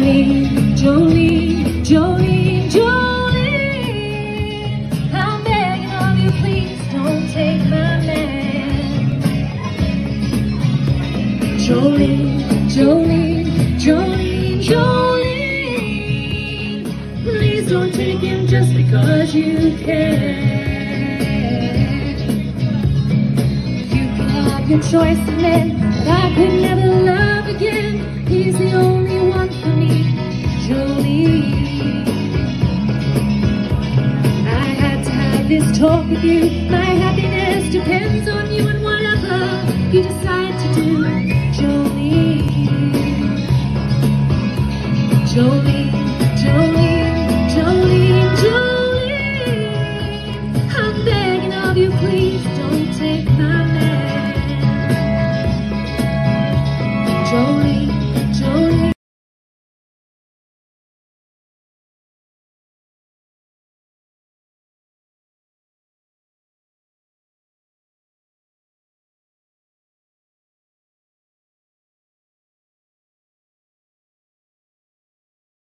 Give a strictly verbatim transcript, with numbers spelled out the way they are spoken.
Jolene, Jolene, Jolene, Jolene, I'm begging of you, please don't take my man. Jolene, Jolene, Jolene, Jolene, please don't take him just because you can. You can have your choice of men, but I could never love again. He's the only one for me, Jolene. I had to have this talk with you. My happiness depends on you and whatever you decide to do, Jolene. Jolene, Jolene, Jolene, Jolene, I'm begging of you, please don't take my man. Jolene.